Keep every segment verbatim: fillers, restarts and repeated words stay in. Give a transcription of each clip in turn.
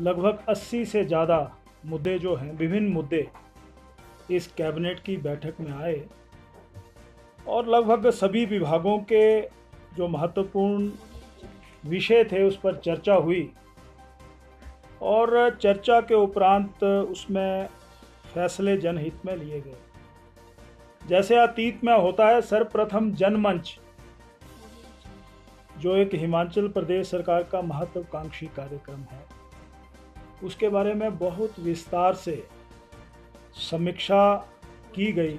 लगभग अस्सी से ज़्यादा मुद्दे जो हैं, विभिन्न मुद्दे इस कैबिनेट की बैठक में आए और लगभग सभी विभागों के जो महत्वपूर्ण विषय थे उस पर चर्चा हुई और चर्चा के उपरांत उसमें फैसले जनहित में लिए गए। जैसे अतीत में होता है, सर्वप्रथम जनमंच जो एक हिमाचल प्रदेश सरकार का महत्वाकांक्षी कार्यक्रम है, उसके बारे में बहुत विस्तार से समीक्षा की गई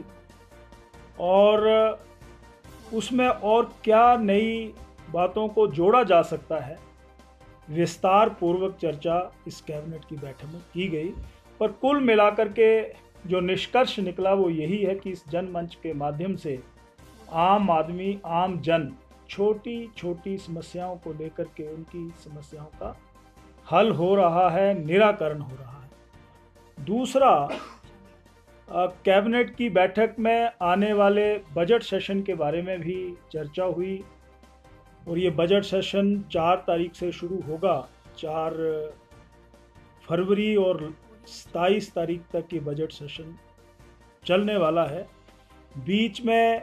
और उसमें और क्या नई बातों को जोड़ा जा सकता है, विस्तार पूर्वक चर्चा इस कैबिनेट की बैठक में की गई। पर कुल मिलाकर के जो निष्कर्ष निकला वो यही है कि इस जनमंच के माध्यम से आम आदमी, आम जन छोटी छोटी समस्याओं को लेकर के उनकी समस्याओं का हल हो रहा है, निराकरण हो रहा है। दूसरा, कैबिनेट की बैठक में आने वाले बजट सेशन के बारे में भी चर्चा हुई और ये बजट सेशन चार तारीख से शुरू होगा। चार फरवरी और सत्ताईस तारीख तक ये बजट सेशन चलने वाला है। बीच में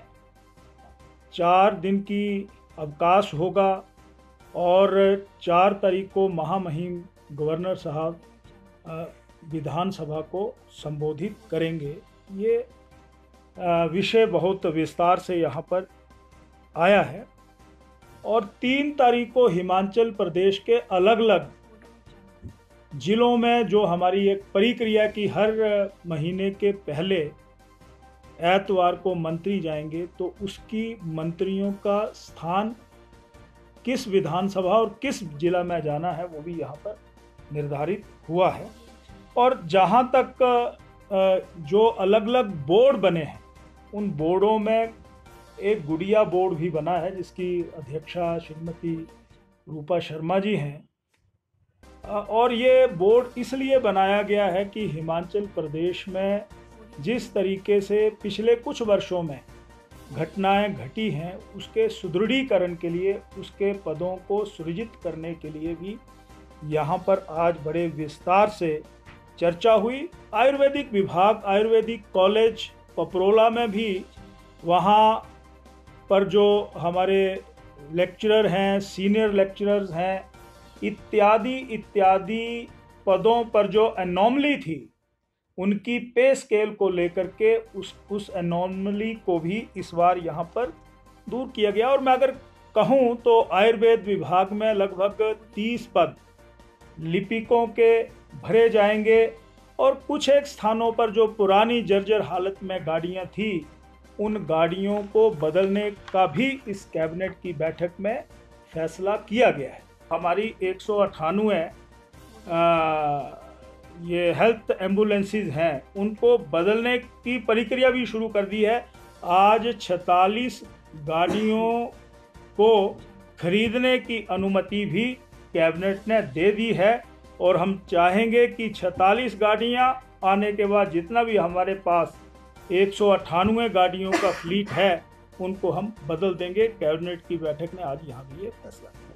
चार दिन की अवकाश होगा और चार तारीख को महामहिम गवर्नर साहब विधानसभा को संबोधित करेंगे। ये विषय बहुत विस्तार से यहाँ पर आया है और तीन तारीख को हिमाचल प्रदेश के अलग अलग जिलों में जो हमारी एक प्रक्रिया की हर महीने के पहले एतवार को मंत्री जाएंगे, तो उसकी मंत्रियों का स्थान किस विधानसभा और किस जिला में जाना है वो भी यहाँ पर निर्धारित हुआ है। और जहाँ तक जो अलग अलग बोर्ड बने हैं, उन बोर्डों में एक गुड़िया बोर्ड भी बना है जिसकी अध्यक्षा श्रीमती रूपा शर्मा जी हैं और ये बोर्ड इसलिए बनाया गया है कि हिमाचल प्रदेश में जिस तरीके से पिछले कुछ वर्षों में घटनाएं घटी हैं उसके सुदृढ़ीकरण के लिए, उसके पदों को सृजित करने के लिए भी यहाँ पर आज बड़े विस्तार से चर्चा हुई। आयुर्वेदिक विभाग, आयुर्वेदिक कॉलेज पपरोला में भी वहाँ पर जो हमारे लेक्चरर हैं, सीनियर लेक्चरर्स हैं, इत्यादि इत्यादि पदों पर जो एनॉमली थी उनकी पे स्केल को लेकर के उस उस एनॉमली को भी इस बार यहाँ पर दूर किया गया। और मैं अगर कहूँ तो आयुर्वेद विभाग में लगभग तीस पद लिपिकों के भरे जाएंगे और कुछ एक स्थानों पर जो पुरानी जर्जर हालत में गाड़ियाँ थी उन गाड़ियों को बदलने का भी इस कैबिनेट की बैठक में फैसला किया गया है। हमारी एक सौ अट्ठानवे ये हेल्थ एम्बुलेंसेज हैं, उनको बदलने की प्रक्रिया भी शुरू कर दी है। आज छियालीस गाड़ियों को खरीदने की अनुमति भी कैबिनेट ने दे दी है और हम चाहेंगे कि छियालीस गाड़ियां आने के बाद जितना भी हमारे पास एक सौ अट्ठानवे गाड़ियों का फ्लीट है उनको हम बदल देंगे। कैबिनेट की बैठक ने आज यहाँ भी ये फैसला किया।